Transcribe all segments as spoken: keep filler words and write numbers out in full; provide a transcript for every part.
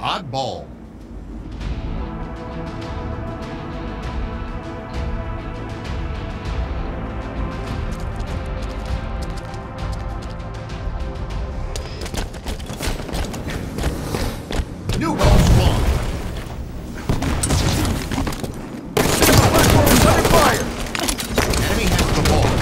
Oddball. New ball spawn. Under fire. Enemy has the ball.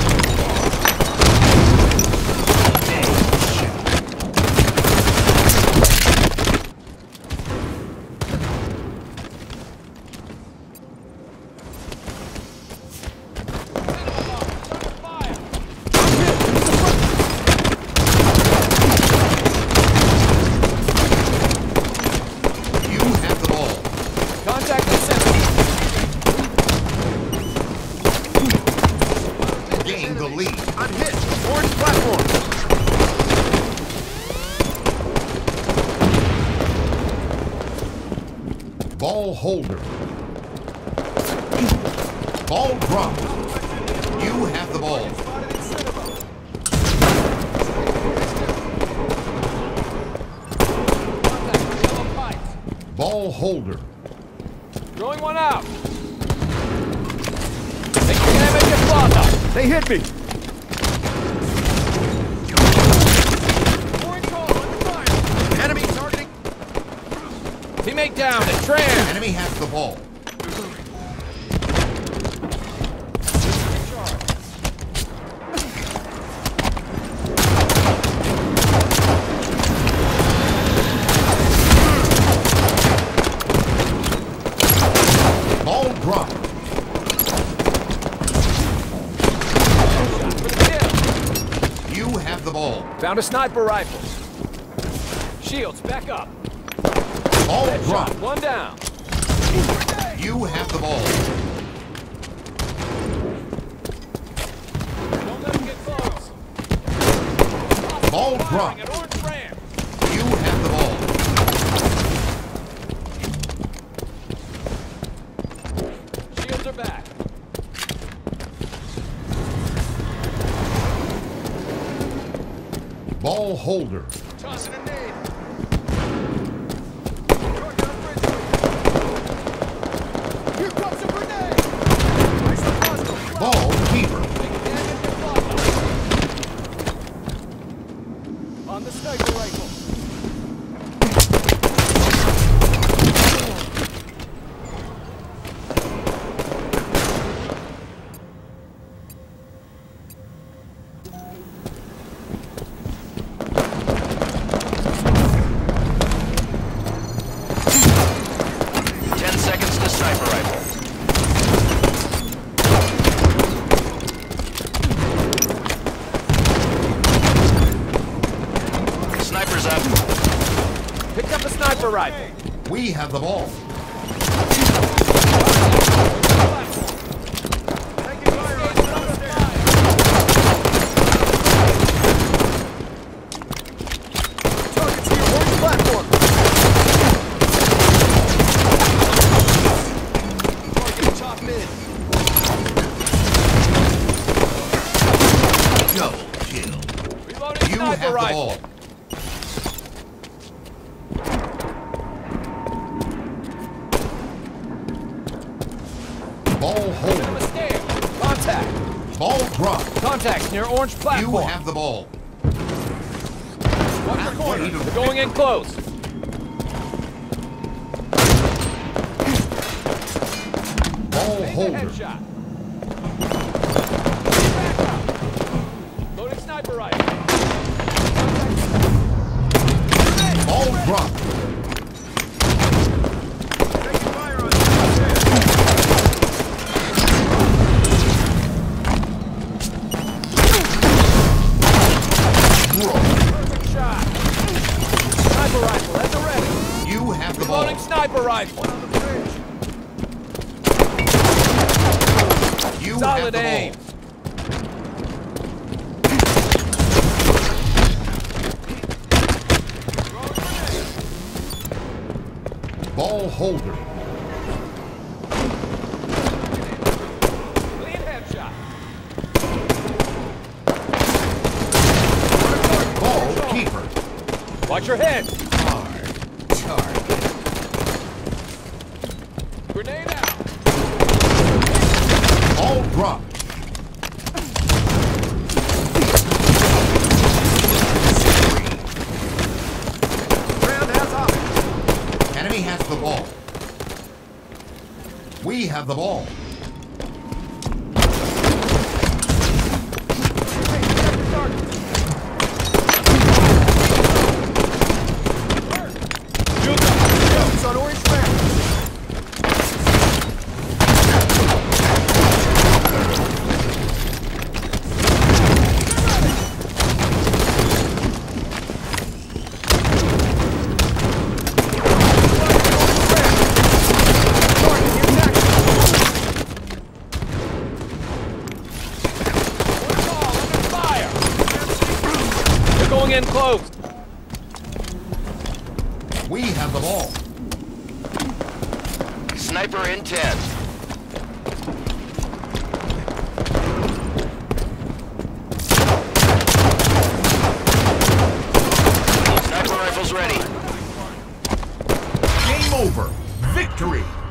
Gain the lead. I'm hit. Orange platform. Ball holder. Ball dropped. You have the ball. Ball holder. Throwing one out. Taking damage at Plaza. They hit me. Enemy targeting. Teammate down. The tram. Enemy has the ball. Ball dropped. You have the ball. Found a sniper rifle. Shields, back up. Ball Headshot, dropped. one down. You have the ball. Don't let him get close. Ball Firing dropped. at orange ram. You have the ball. Shields are back. Ball holder. Tossing a nade. Here comes a grenade! Ball keeper. Taking damage at Plaza. On the sniper rifle. Ten seconds to sniper rifle. Sniper's up. Picked up a sniper rifle. We have the ball. Targets near orange platform! Target top mid. Double kill. Reloading You have sniper the rifle. ball. Ball holder. Mistake. Contact. Ball dropped. Contacts near orange You platform. have the ball. Watch your corner. Way to- They're going in close. Ball Take a holder. headshot. Back up. Loading sniper rifle. Ball dropped. Taking fire on Bro. Perfect shot. Sniper rifle at the ready. You have the ball. Loading sniper rifle. on the bridge. You have Solid the aim. ball. Ball holder. Clean headshot. Ball keeper. Watch your head. Hard. Charge. Grenade out. All dropped. Ground has op. Enemy has the ball. We have the ball. It's on orange ground. Going in close. We have the ball. Sniper in ten. Sniper rifles ready. Game over. Victory.